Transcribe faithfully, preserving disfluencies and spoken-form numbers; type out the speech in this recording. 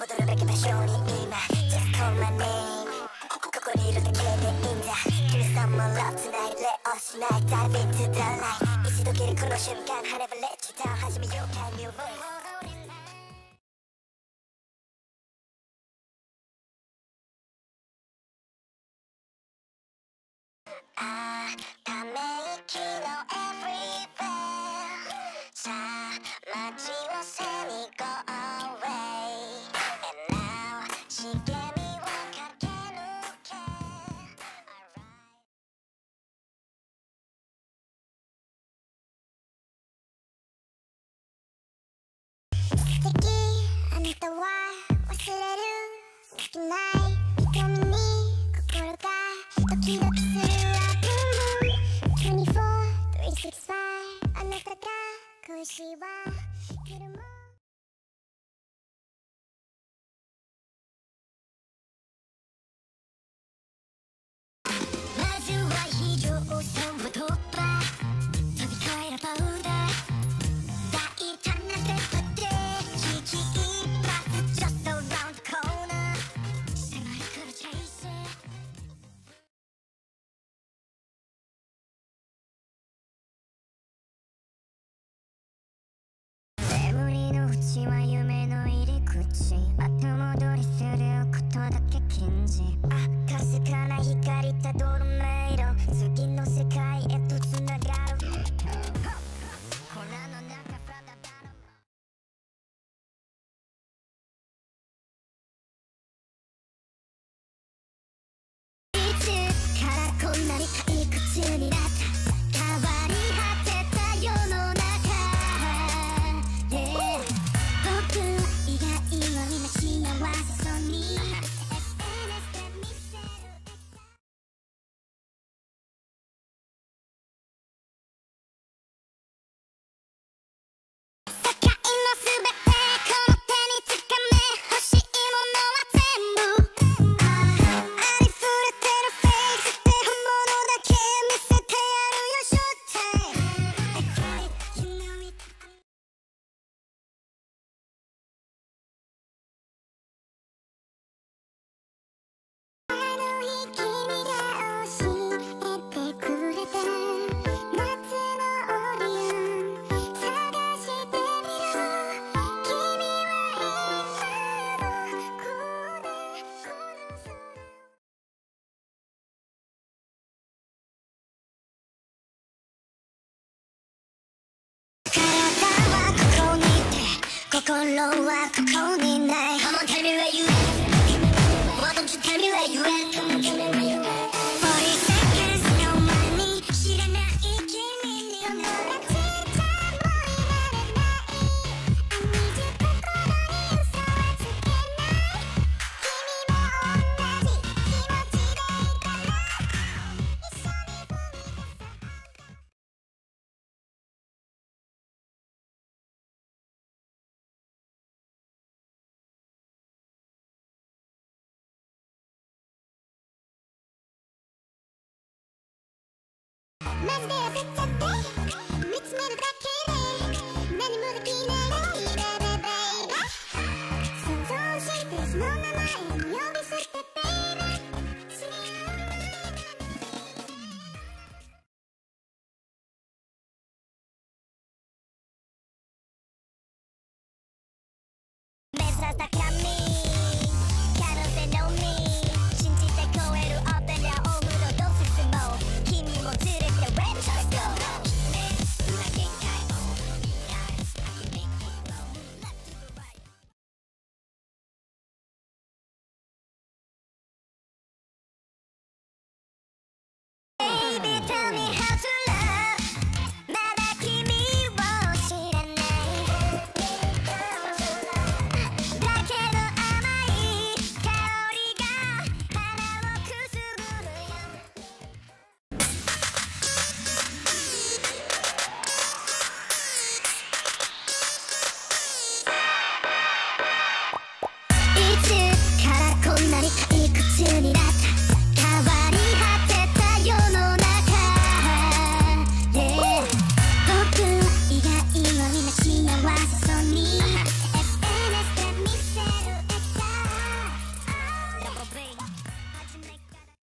踊るべき場所に今 Just call my name ここにいるだけでいいんだ Give me some more love tonight Let us tonight Dive into the light 一度きりこの瞬間 I never let you down 始めようか New voiceあため息の everywhere さあ街を背に go away And now 茂みを駆け抜け 素敵あなたは忘れるできない瞳に心がドキドキするにじゅうよん、さんびゃくろくじゅうごあなたが恋しは来るもまずは非常線を突破飛び越えるパウダー大胆なステップで危機一髪 Just around the corner 迫り来るチェイス眠りの淵は夢の入り口後戻りすることだけ禁じあかすかな光たどる迷路次の世界へとつながる粉の中フラダダラいつからこんなに退屈になった変わり果てた世の中心はここにない Come on tell me where you at Why don't you tell me where you at Come on tell me where you at forty seconds の前に知らない君に友達じゃもういられない I need you 心に嘘はつけない君も同じ気持ちでいたら一緒に踏み出そうマジで焦っちゃって見つめるだけで何もできないベイベーベイベー想像してその名前に呼ぶ